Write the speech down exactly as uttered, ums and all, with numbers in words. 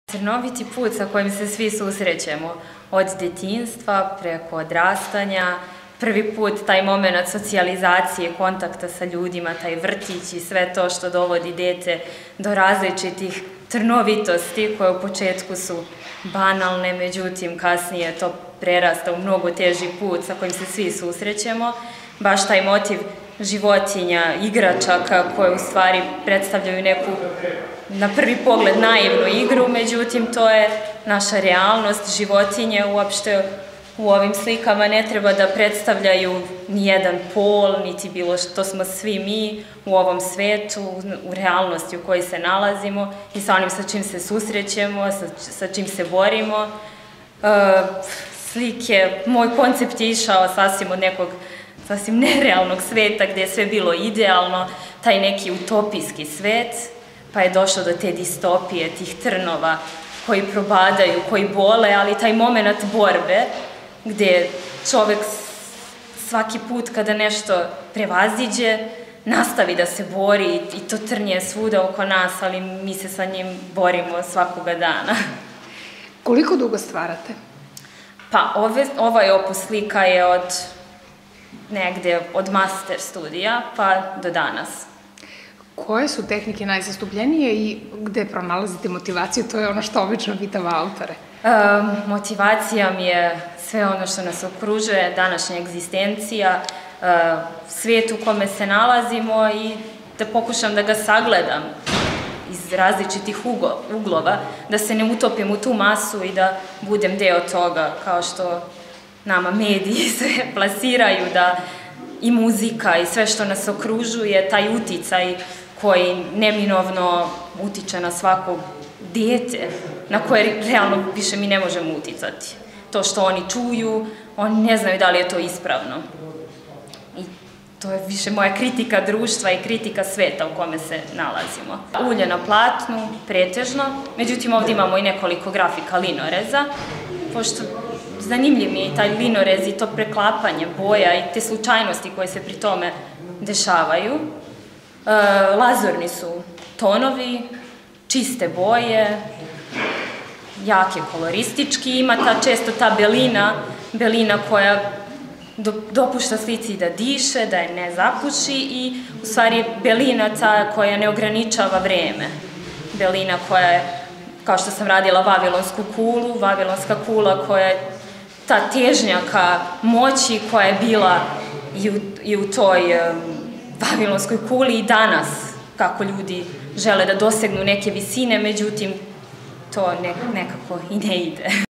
Trnoviti put sa kojim se svi susrećemo, od detinjstva preko odrastanja, prvi put taj moment socijalizacije, kontakta sa ljudima, taj vrtić i sve to što dovodi dete do različitih trnovitosti koje u početku su banalne, međutim kasnije to prerasta u mnogo teži put sa kojim se svi susrećemo. Baš taj motiv životinja, igračaka koje u stvari predstavljaju neku na prvi pogled naivnu igru, međutim to je naša realnost. Životinje uopšte u ovim slikama ne treba da predstavljaju ni jedan pol, niti bilo što, smo svi mi u ovom svetu, u realnosti u kojoj se nalazimo i sa onim sa čim se susrećemo, sa, sa čim se borimo. E, slike, moj koncept je išao sasvim od nekog sasvim nerealnog sveta gdje je sve bilo idealno, taj neki utopijski svet, pa je došlo do te distopije, tih trnova koji probadaju, koji bole, ali taj moment borbe gdje čovjek svaki put kada nešto prevaziđe, nastavi da se bori i to trnje je svuda oko nas, ali mi se sa njim borimo svakoga dana. Koliko dugo stvarate? Pa ove, ovaj opus slika je od negde od master studija pa do danas. Koje su tehnike najzastupljenije i gde pronalazite motivaciju? To je ono što obično pitam autore. E, motivacija mi je sve ono što nas okružuje, današnja egzistencija, e, svijet u kome se nalazimo i da pokušam da ga sagledam iz različitih uglova, da se ne utopim u tu masu i da budem deo toga, kao što nama mediji sve plasiraju, da i muzika i sve što nas okružuje, taj uticaj koji neminovno utiče na svako dete, na koje realno više mi ne možemo uticati. To što oni čuju, oni ne znaju da li je to ispravno. I to je više moja kritika društva i kritika sveta u kome se nalazimo. Ulje na platnu, pretežno, međutim ovdje imamo i nekoliko grafika linoreza, pošto zanimljiv mi je i taj linorez i to preklapanje boja i te slučajnosti koje se pri tome dešavaju. E, lazurni su tonovi, čiste boje, jake koloristički, ima ta često ta belina, belina koja do, dopušta slici da diše, da je ne zapuši i u stvari belina ta koja ne ograničava vreme. Belina koja je, kao što sam radila vavilonsku kulu, vavilonska kula koja je ta težnja ka moći koja je bila i u, i u toj um, vavilonskoj kuli i danas, kako ljudi žele da dosegnu neke visine, međutim, to ne, nekako i ne ide.